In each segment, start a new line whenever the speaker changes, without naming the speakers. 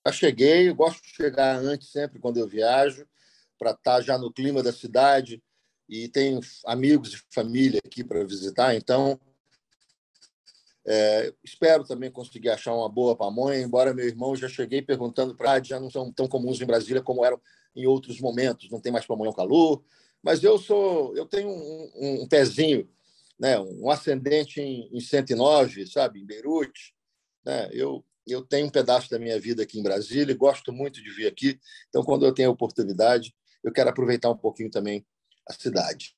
Já cheguei, eu gosto de chegar antes sempre quando eu viajo, para estar já no clima da cidade, e tenho amigos e família aqui para visitar, então espero também conseguir achar uma boa pamonha, embora meu irmão já cheguei perguntando para já não são tão comuns em Brasília como eram em outros momentos, não tem mais pamonha ao calor, mas eu tenho um pezinho, né, um ascendente em 109, sabe, em Beirute, né? Eu tenho um pedaço da minha vida aqui em Brasília e gosto muito de vir aqui, então quando eu tenho a oportunidade, eu quero aproveitar um pouquinho também a cidade.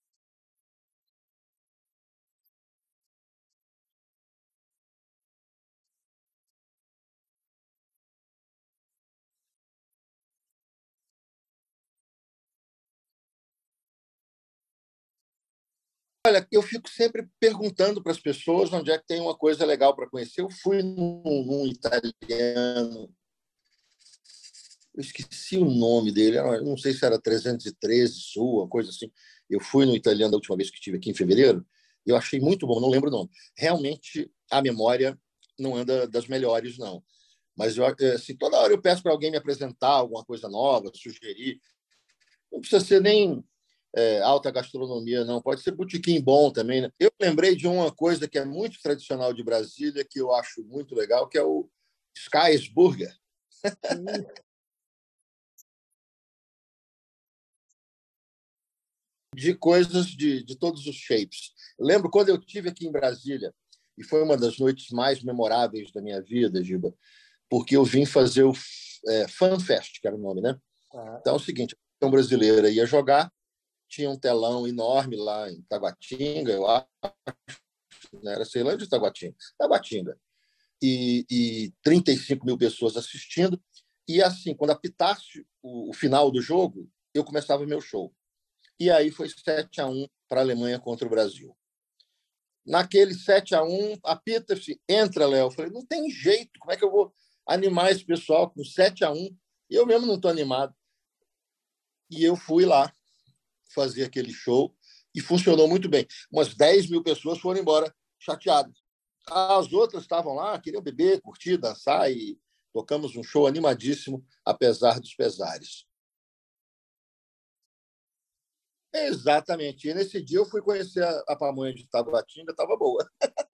Olha, eu fico sempre perguntando para as pessoas onde é que tem uma coisa legal para conhecer. Eu fui num italiano, eu esqueci o nome dele, não sei se era 313 Sul, uma coisa assim. Eu fui no italiano da última vez que estive aqui em fevereiro, e eu achei muito bom, não lembro o nome. Realmente, a memória não anda das melhores, não. Mas assim, toda hora eu peço para alguém me apresentar alguma coisa nova, sugerir. Não precisa ser nem alta gastronomia, não. Pode ser botequim bom também, né? Eu lembrei de uma coisa que é muito tradicional de Brasília, que eu acho muito legal, que é o Sky's Burger. De coisas de todos os shapes. Eu lembro quando eu tive aqui em Brasília, e foi uma das noites mais memoráveis da minha vida, Giba, porque eu vim fazer o Fan Fest, que era o nome, né? Então é o seguinte, a seleção brasileira ia jogar, tinha um telão enorme lá em Taguatinga, eu acho, né? Era Ceilândia ou Taguatinga? Taguatinga. E 35 mil pessoas assistindo. E assim, quando apitasse o final do jogo, eu começava meu show. E aí foi 7-1 para a Alemanha contra o Brasil. Naquele 7-1, apita-se, entra, Léo. Eu falei, não tem jeito, como é que eu vou animar esse pessoal com 7-1? Eu mesmo não estou animado. E eu fui lá fazer aquele show e funcionou muito bem. Umas 10 mil pessoas foram embora chateadas. As outras estavam lá, queriam beber, curtir, dançar e tocamos um show animadíssimo, apesar dos pesares. Exatamente. E nesse dia eu fui conhecer a pamonha de Taguatinga, estava boa.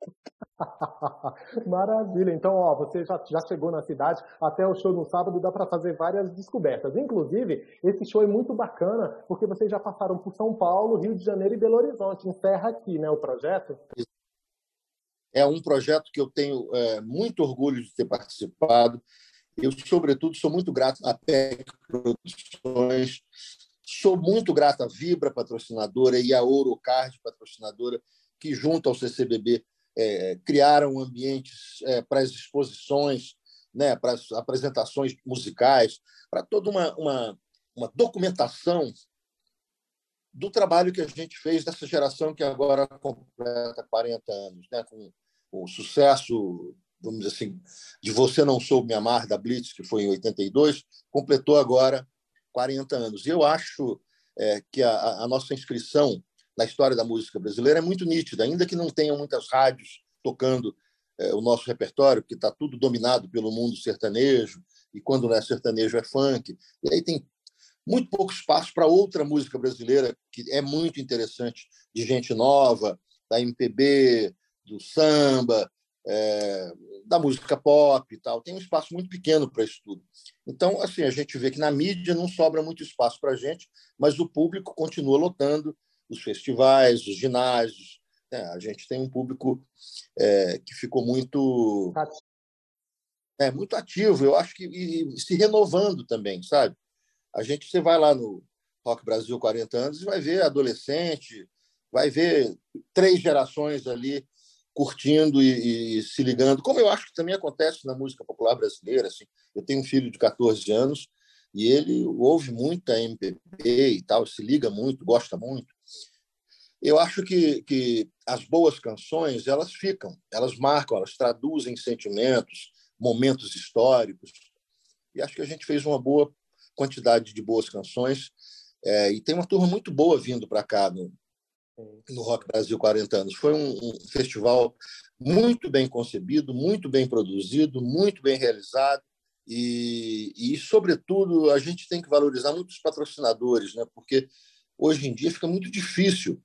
Maravilha. Então, ó, você já chegou na cidade, até o show no sábado dá para fazer várias descobertas. Inclusive, esse show é muito bacana, porque vocês já passaram por São Paulo, Rio de Janeiro e Belo Horizonte. Encerra aqui, né, o projeto?
É um projeto que eu tenho muito orgulho de ter participado. Eu, sobretudo, sou muito grato à PEC Produções, sou muito grato à Vibra, patrocinadora, e à Ourocard, patrocinadora, que, junto ao CCBB, criaram ambientes para as exposições, né, para as apresentações musicais, para toda uma documentação do trabalho que a gente fez dessa geração que agora completa 40 anos, né, com o sucesso, vamos dizer assim, de Você Não Soube Me Amar, da Blitz, que foi em 82, completou agora 40 anos. E eu acho que a nossa inscrição na história da música brasileira é muito nítida, ainda que não tenham muitas rádios tocando o nosso repertório, porque está tudo dominado pelo mundo sertanejo, e quando não é sertanejo é funk. E aí tem muito pouco espaço para outra música brasileira que é muito interessante, de gente nova, da MPB, do samba, da música pop e tal. Tem um espaço muito pequeno para isso tudo. Então, assim, a gente vê que na mídia não sobra muito espaço para a gente, mas o público continua lotando os festivais, os ginásios. A gente tem um público que ficou muito ativo, eu acho que e se renovando também, sabe? Você vai lá no Rock Brasil 40 anos e vai ver adolescente, vai ver 3 gerações ali curtindo e se ligando, como eu acho que também acontece na música popular brasileira. Assim. Eu tenho um filho de 14 anos e ele ouve muita MPB e tal, se liga muito, gosta muito. Eu acho que as boas canções, elas ficam, elas marcam, elas traduzem sentimentos, momentos históricos, e acho que a gente fez uma boa quantidade de boas canções, e tem uma turma muito boa vindo para cá no Rock Brasil 40 anos. Foi um festival muito bem concebido, muito bem produzido, muito bem realizado, sobretudo, a gente tem que valorizar muito os patrocinadores, né? Porque hoje em dia fica muito difícil,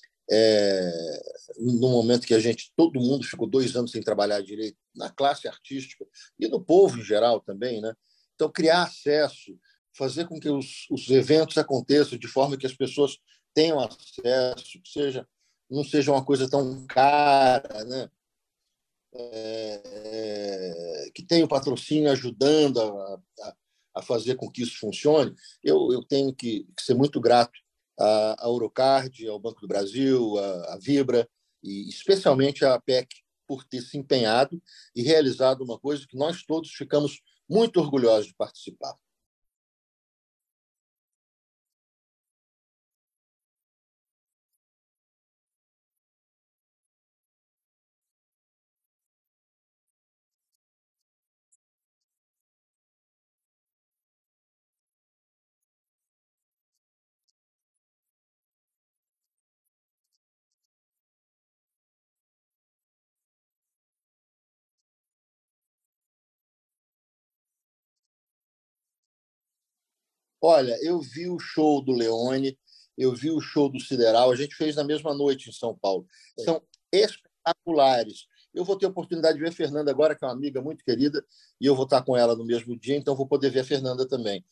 no momento que todo mundo ficou 2 anos sem trabalhar direito, na classe artística e no povo em geral também, né? Então, criar acesso, fazer com que os eventos aconteçam de forma que as pessoas tenham acesso, não seja uma coisa tão cara, né? Que tenha o patrocínio ajudando a fazer com que isso funcione. Eu tenho que ser muito grato à Eurocard, ao Banco do Brasil, à Vibra, e especialmente à APEC, por ter se empenhado e realizado uma coisa que nós todos ficamos muito orgulhosos de participar. Olha, eu vi o show do Leone, eu vi o show do Sideral, a gente fez na mesma noite em São Paulo. São espetaculares. Eu vou ter a oportunidade de ver a Fernanda agora, que é uma amiga muito querida, e eu vou estar com ela no mesmo dia, então vou poder ver a Fernanda também.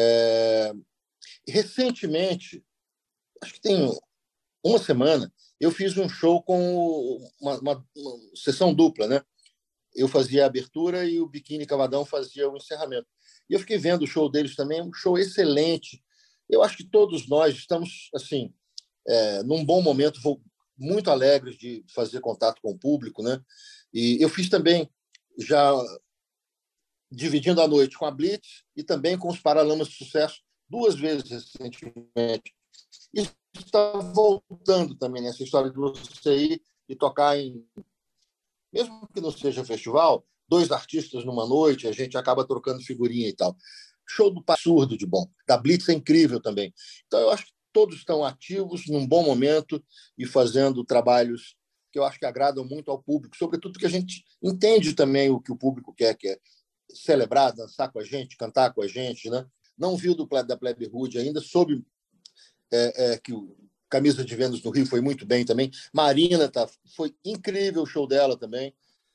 Recentemente, acho que tem uma semana, eu fiz um show com uma sessão dupla, né? Eu fazia a abertura e o Biquíni Cavadão fazia o encerramento. E eu fiquei vendo o show deles também, um show excelente. Eu acho que todos nós estamos assim, num bom momento, muito alegres de fazer contato com o público, né? E eu fiz também, já dividindo a noite com a Blitz e também com os Paralamas de Sucesso, 2 vezes recentemente. E está voltando também nessa história de você ir e tocar mesmo que não seja festival, 2 artistas numa noite, a gente acaba trocando figurinha e tal. Show do Surdo de bom. Da Blitz é incrível também. Então, eu acho que todos estão ativos, num bom momento e fazendo trabalhos que eu acho que agradam muito ao público, sobretudo que a gente entende também o que o público quer, que é celebrar, dançar com a gente, cantar com a gente, né? Não vi o da Plebe Rude ainda, soube que o Camisa de Vênus no Rio foi muito bem também. Marina foi incrível o show dela também.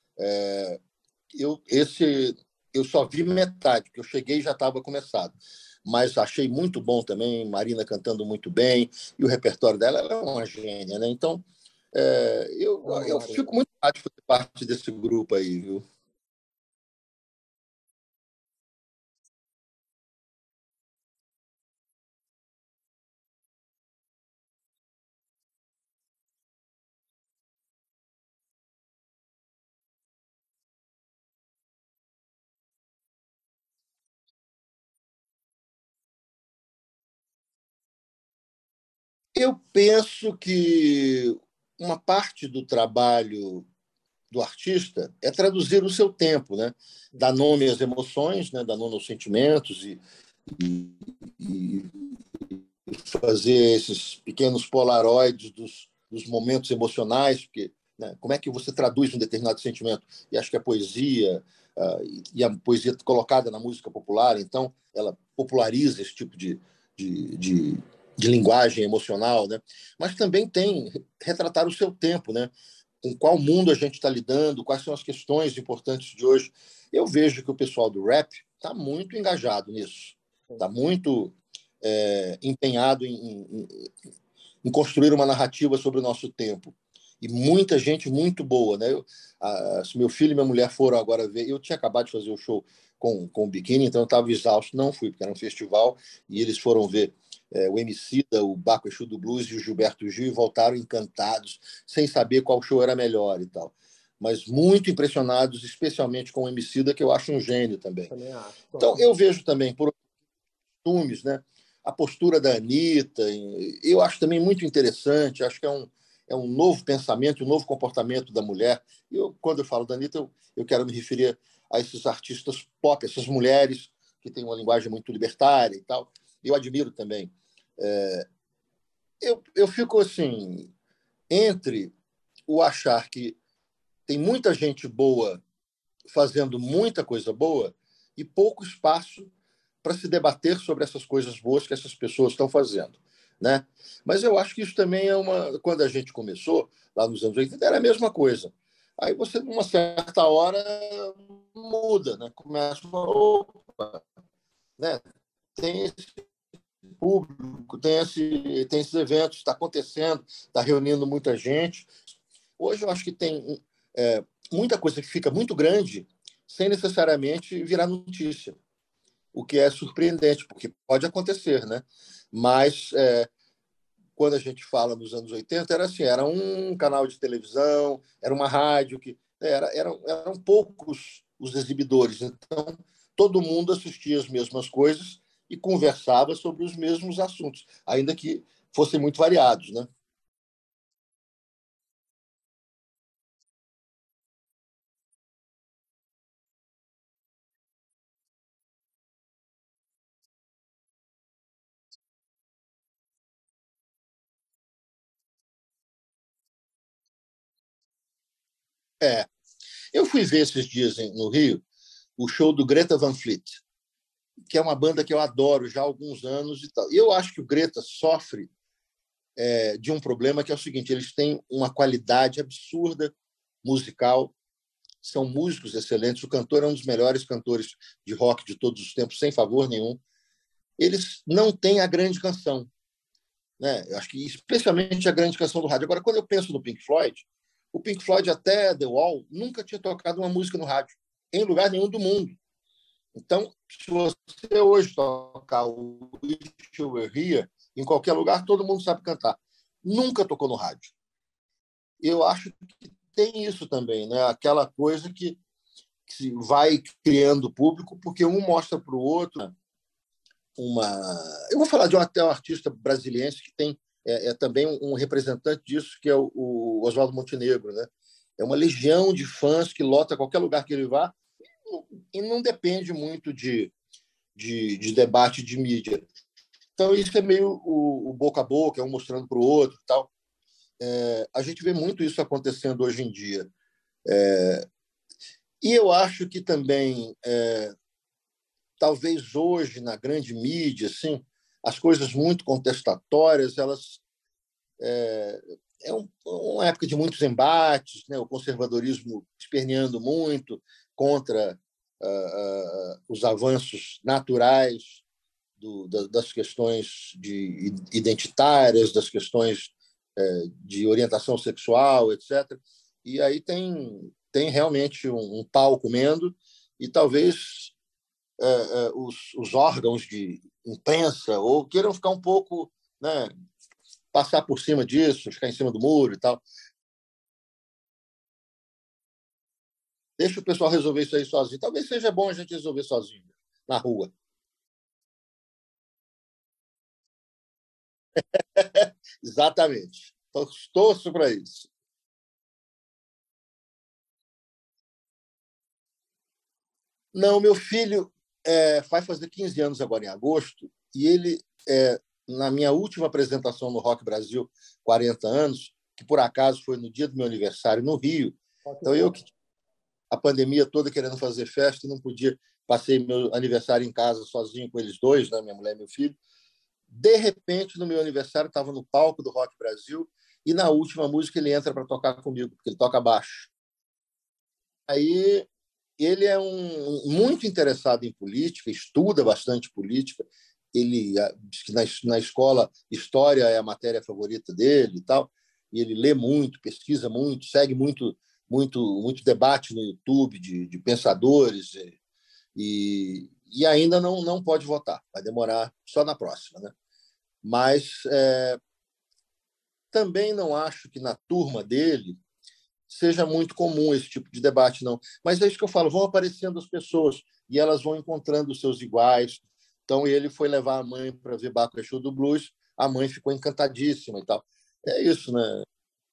Eu só vi metade, porque eu cheguei e já estava começado. Mas achei muito bom também, Marina cantando muito bem, e o repertório dela, ela é uma gênia, né? Então, eu fico muito feliz de fazer parte desse grupo aí, viu? Eu penso que uma parte do trabalho do artista é traduzir o seu tempo, né? Dar nome às emoções, né? Dar nome aos sentimentos e fazer esses pequenos polaroides dos momentos emocionais, porque, né, como é que você traduz um determinado sentimento? E acho que a poesia, e a poesia colocada na música popular, então, ela populariza esse tipo de, de, de linguagem emocional, né? Mas também tem retratar o seu tempo, né? Com qual mundo a gente está lidando, quais são as questões importantes de hoje. Eu vejo que o pessoal do rap está muito engajado nisso, está muito empenhado em construir uma narrativa sobre o nosso tempo. E muita gente muito boa, né? Se meu filho e minha mulher foram agora ver, eu tinha acabado de fazer o show com o Biquíni, então eu estava exausto, não fui, porque era um festival, e eles foram ver o Emicida, o Baco Exu do Blues e o Gilberto Gil, e voltaram encantados, sem saber qual show era melhor e tal. Mas muito impressionados, especialmente com o Emicida, que eu acho um gênio também.
Também acho.
Então, eu vejo também, por costumes, né? A postura da Anitta, eu acho também muito interessante, acho que é um novo pensamento, um novo comportamento da mulher. Quando eu falo da Anitta, eu quero me referir a esses artistas pop, essas mulheres que têm uma linguagem muito libertária e tal. Eu admiro também. Eu fico assim, entre o achar que tem muita gente boa fazendo muita coisa boa e pouco espaço para se debater sobre essas coisas boas que essas pessoas estão fazendo, né? Mas eu acho que isso também é uma... Quando a gente começou, lá nos anos 80, era a mesma coisa. Aí você, numa certa hora, muda, né? Começa a falar, opa, né? Tem esse público, tem esses eventos, está acontecendo, está reunindo muita gente. Hoje eu acho que tem muita coisa que fica muito grande sem necessariamente virar notícia, o que é surpreendente, porque pode acontecer, né? Mas quando a gente fala nos anos 80, era assim, era um canal de televisão, era uma rádio, eram poucos os exibidores. Então, todo mundo assistia as mesmas coisas e conversava sobre os mesmos assuntos, ainda que fossem muito variados, né? É. Eu fui ver esses dias no Rio o show do Greta Van Fleet, que é uma banda que eu adoro já há alguns anos e tal. E eu acho que o Greta sofre de um problema que é o seguinte: eles têm uma qualidade absurda musical, são músicos excelentes, o cantor é um dos melhores cantores de rock de todos os tempos, sem favor nenhum. Eles não têm a grande canção, né? Eu acho que especialmente a grande canção do rádio. Agora, quando eu penso no Pink Floyd, o Pink Floyd até The Wall nunca tinha tocado uma música no rádio, em lugar nenhum do mundo. Então, se você hoje tocar o Wish You Were Here, em qualquer lugar, todo mundo sabe cantar. Nunca tocou no rádio. Eu acho que tem isso também, né? Aquela coisa que vai criando público, porque um mostra para o outro uma. Eu vou falar de até um artista brasileiro que tem também um representante disso, que é o Oswaldo Montenegro, né? É uma legião de fãs que lota qualquer lugar que ele vá e não depende muito de debate de mídia. Então, isso é meio o boca a boca, um mostrando para o outro e tal. A gente vê muito isso acontecendo hoje em dia. E eu acho que também, talvez hoje, na grande mídia, assim, as coisas muito contestatórias, elas uma época de muitos embates, né? O conservadorismo esperneando muito contra os avanços naturais das questões identitárias, das questões de orientação sexual, etc. E aí tem realmente um pau comendo e talvez os órgãos de imprensa ou queiram ficar um pouco, né, passar por cima disso, ficar em cima do muro e tal. Deixa o pessoal resolver isso aí sozinho. Talvez seja bom a gente resolver sozinho, na rua. Exatamente. Então, torço para isso. Não, meu filho vai fazer 15 anos agora em agosto, e ele, na minha última apresentação no Rock Brasil, 40 anos, que por acaso foi no dia do meu aniversário no Rio, então eu, a pandemia toda querendo fazer festa, não podia, passei meu aniversário em casa sozinho com eles dois, né, minha mulher e meu filho. De repente, no meu aniversário, estava no palco do Rock Brasil, e na última música ele entra para tocar comigo, porque ele toca baixo. Aí ele é muito interessado em política, estuda bastante política. Ele diz que na escola história é a matéria favorita dele e tal. E ele lê muito, pesquisa muito, segue muito debate no YouTube de pensadores e ainda não pode votar. Vai demorar só na próxima, né? Mas também não acho que na turma dele seja muito comum esse tipo de debate, não. Mas é isso que eu falo, vão aparecendo as pessoas e elas vão encontrando os seus iguais. Então, ele foi levar a mãe para ver Baco Exu do Blues, a mãe ficou encantadíssima e tal. É isso, né?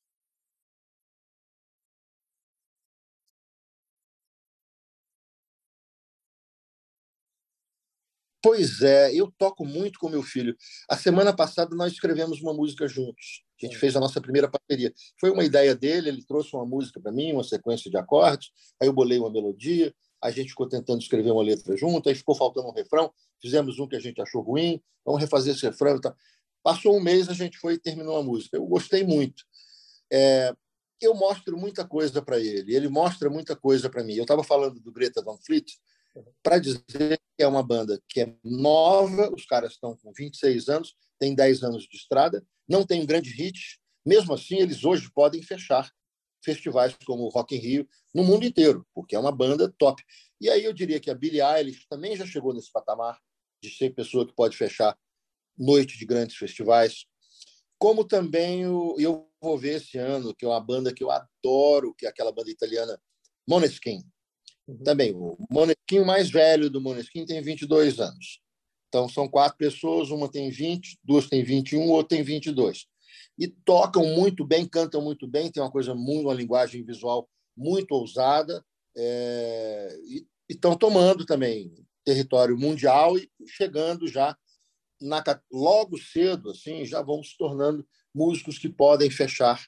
Pois é, eu toco muito com meu filho. A semana passada nós escrevemos uma música juntos. A gente fez a nossa primeira parceria. Foi uma ideia dele, ele trouxe uma música para mim, uma sequência de acordes, aí eu bolei uma melodia, a gente ficou tentando escrever uma letra junto, aí ficou faltando um refrão, fizemos um que a gente achou ruim, vamos refazer esse refrão e tal. Passou um mês, a gente foi e terminou a música. Eu gostei muito. Eu mostro muita coisa para ele, ele mostra muita coisa para mim. Eu estava falando do Greta Van Fleet para dizer que é uma banda que é nova, os caras estão com 26 anos, têm 10 anos de estrada, não tem um grande hit, mesmo assim eles hoje podem fechar festivais como o Rock in Rio no mundo inteiro, porque é uma banda top. E aí eu diria que a Billie Eilish também já chegou nesse patamar de ser pessoa que pode fechar noite de grandes festivais, como também eu vou ver esse ano, que é uma banda que eu adoro, que é aquela banda italiana Måneskin. Também, o Måneskin mais velho do Måneskin tem 22 anos. Então, são 4 pessoas, uma tem 20, duas tem 21, outra tem 22. E tocam muito bem, cantam muito bem, tem uma linguagem visual muito ousada, e estão tomando também território mundial e chegando já logo cedo, assim, já vão se tornando músicos que podem fechar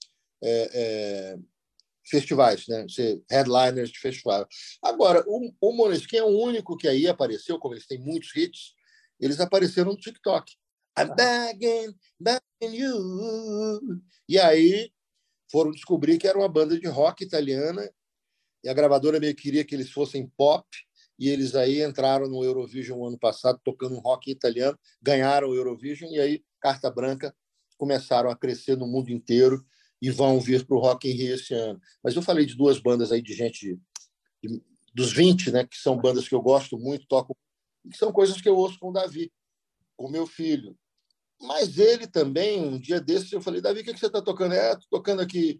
festivais, né? Ser headliners de festival. Agora, o Måneskin é o único que aí apareceu, como eles têm muitos hits, eles apareceram no TikTok. I'm begging you. E aí foram descobrir que era uma banda de rock italiana e a gravadora meio queria que eles fossem pop e eles aí entraram no Eurovision ano passado tocando um rock italiano, ganharam o Eurovision e aí, carta branca, começaram a crescer no mundo inteiro e vão vir para o Rock in Rio esse ano. Mas eu falei de 2 bandas aí de gente dos 20, né, que são bandas que eu gosto muito, toco, que são coisas que eu ouço com o Davi, com meu filho. Mas ele também, um dia desses, eu falei, Davi, o que você está tocando? Estou tocando aqui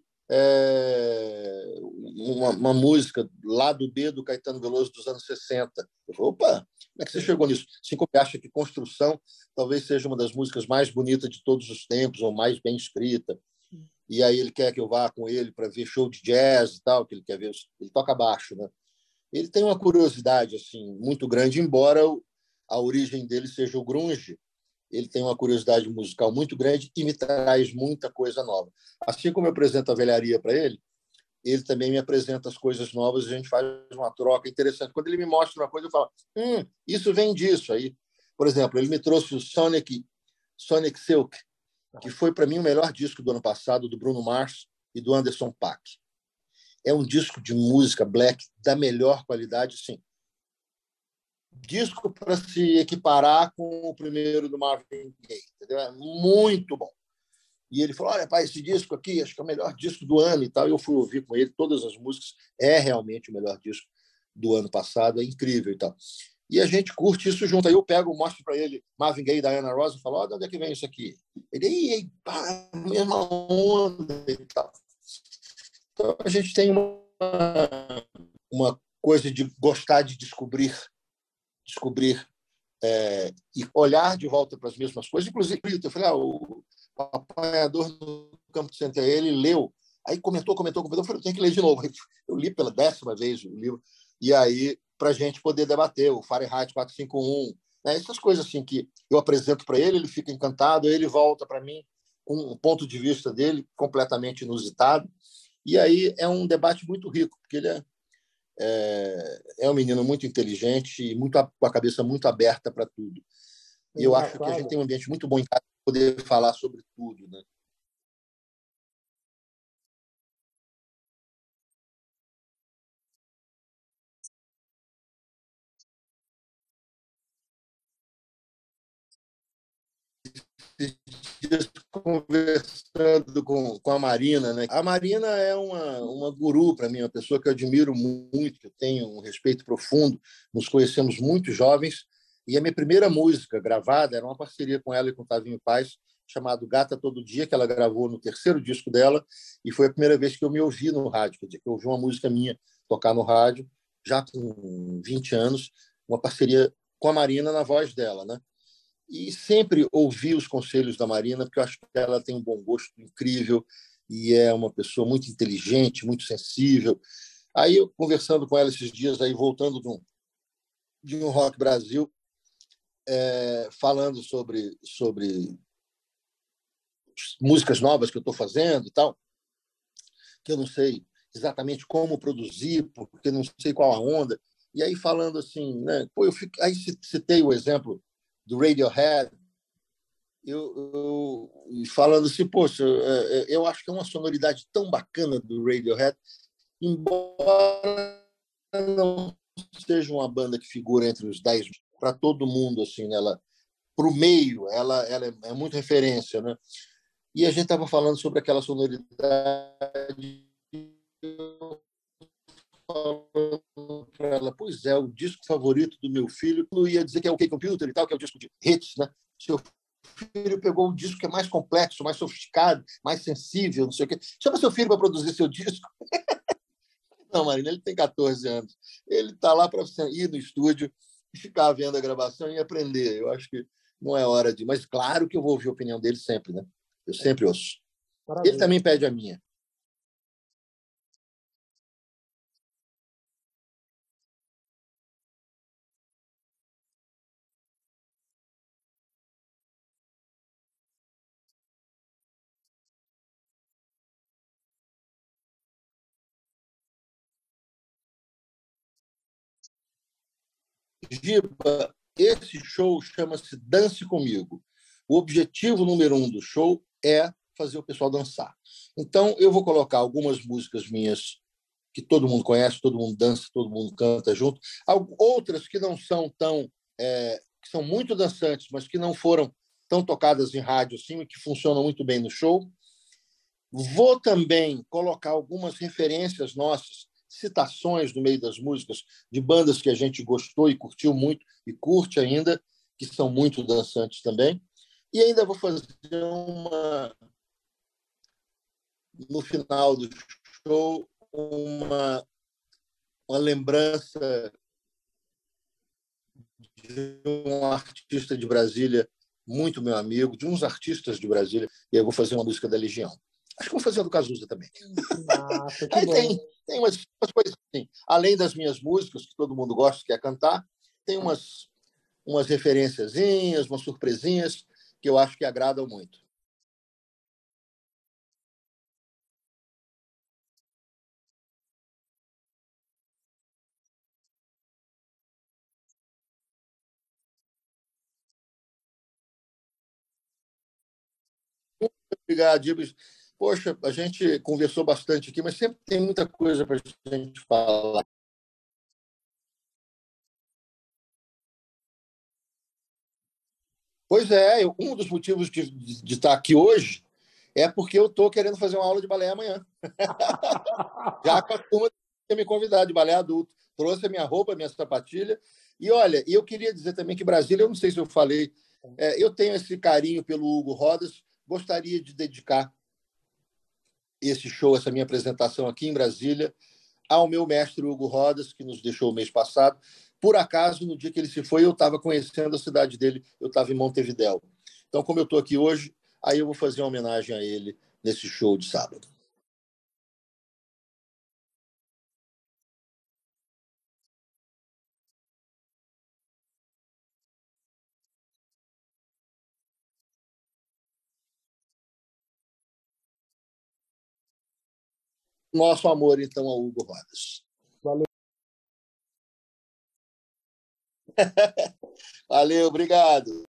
uma música lá do B do Caetano Veloso dos anos 60. Eu falei, opa, como é que você chegou nisso? Assim como eu acho que Construção talvez seja uma das músicas mais bonitas de todos os tempos, ou mais bem escrita. E aí ele quer que eu vá com ele para ver show de jazz e tal, que ele quer ver, ele toca baixo, né? Ele tem uma curiosidade assim muito grande, embora a origem dele seja o grunge, ele tem uma curiosidade musical muito grande e me traz muita coisa nova. Assim como eu apresento a velharia para ele, ele também me apresenta as coisas novas e a gente faz uma troca interessante. Quando ele me mostra uma coisa, eu falo, isso vem disso. Aí, por exemplo, ele me trouxe o Sonic Silk, que foi para mim o melhor disco do ano passado, do Bruno Mars e do Anderson .Paak. É um disco de música black da melhor qualidade, sim. Disco para se equiparar com o primeiro do Marvin Gaye, entendeu? É muito bom. E ele falou, olha, pai, esse disco aqui, acho que é o melhor disco do ano e tal. Eu fui ouvir com ele todas as músicas. É realmente o melhor disco do ano passado, é incrível e tal. E a gente curte isso junto. Aí eu mostro para ele Marvin Gaye e Diana Ross e falo, de onde é que vem isso aqui? Ele, pá, mesma onda e tal. Então a gente tem uma coisa de gostar de descobrir e olhar de volta para as mesmas coisas. Inclusive, eu falei, o Apanhador do Campo de Centeio, ele leu, aí comentou, eu falei, tem que ler de novo. Eu li pela 10ª vez o livro, e aí, para a gente poder debater o Fahrenheit 451, né? Essas coisas assim que eu apresento para ele, ele fica encantado, aí ele volta para mim com um ponto de vista dele completamente inusitado, e aí é um debate muito rico, porque ele é um menino muito inteligente e com a cabeça muito aberta para tudo. E eu acho que a gente tem um ambiente muito bom em casa para poder falar sobre tudo, né? Esses dias conversando com a Marina, né? A Marina é uma guru para mim, uma pessoa que eu admiro muito, que eu tenho um respeito profundo. Nos conhecemos muito jovens e a minha primeira música gravada era uma parceria com ela e com o Tavinho Paz, chamado Gata Todo Dia, que ela gravou no 3º disco dela, e foi a primeira vez que eu me ouvi no rádio, quer dizer, que eu ouvi uma música minha tocar no rádio, já com 20 anos, uma parceria com a Marina na voz dela, né? E sempre ouvi os conselhos da Marina, porque eu acho que ela tem um bom gosto incrível e é uma pessoa muito inteligente, muito sensível. Aí, eu conversando com ela esses dias, aí voltando de um Rock Brasil, falando sobre músicas novas que eu estou fazendo e tal, que eu não sei exatamente como produzir, porque não sei qual a onda. E aí falando assim, né? Pô, aí citei o exemplo do Radiohead, falando assim, poxa, eu acho que é uma sonoridade tão bacana do Radiohead, embora não seja uma banda que figura entre os 10 para todo mundo, assim, né? Ela para o meio, ela é muito referência, né? E a gente estava falando sobre aquela sonoridade para ela, pois é, o disco favorito do meu filho, não ia dizer que é o K-Computer e tal, que é o disco de hits, né? Seu filho pegou um disco que é mais complexo, mais sofisticado, mais sensível, não sei o quê. Chama seu filho para produzir seu disco. Não, Marina, ele tem 14 anos. Ele está lá para ir no estúdio e ficar vendo a gravação e aprender. Eu acho que não é hora de... Mas claro que eu vou ouvir a opinião dele sempre, né? Eu sempre ouço. Ele também pede a minha. Giba, esse show chama-se Dance Comigo. O objetivo número 1 do show é fazer o pessoal dançar. Então, eu vou colocar algumas músicas minhas que todo mundo conhece, todo mundo dança, todo mundo canta junto. Outras que não são tão... que são muito dançantes, mas que não foram tão tocadas em rádio assim, e que funcionam muito bem no show. Vou também colocar algumas referências nossas, citações no meio das músicas de bandas que a gente gostou e curtiu muito e curte ainda, que são muito dançantes também. E ainda vou fazer no final do show uma lembrança de um artista de Brasília, muito meu amigo, de uns artistas de Brasília, e eu vou fazer uma música da Legião. Acho que vou fazer a do Cazuza também.
Nossa, que
Aí
bom.
tem umas coisas assim. Além das minhas músicas, que todo mundo gosta, quer cantar, tem umas referenciazinhas, umas surpresinhas que eu acho que agradam muito. Obrigado, Dibas. Poxa, a gente conversou bastante aqui, mas sempre tem muita coisa para a gente falar. Pois é, um dos motivos de estar aqui hoje é porque eu estou querendo fazer uma aula de balé amanhã. Já com a turma que me convidar de balé adulto. Trouxe a minha roupa, a minha sapatilha. E olha, eu queria dizer também que Brasília, eu não sei se eu falei, eu tenho esse carinho pelo Hugo Rodas, gostaria de dedicar esse show, essa minha apresentação aqui em Brasília, ao meu mestre Hugo Rodas, que nos deixou o mês passado. Por acaso, no dia que ele se foi, eu estava conhecendo a cidade dele, eu estava em Montevidéu. Então, como eu estou aqui hoje, aí eu vou fazer uma homenagem a ele nesse show de sábado. Nosso amor, então, ao Hugo Rodas.
Valeu.
Valeu, obrigado.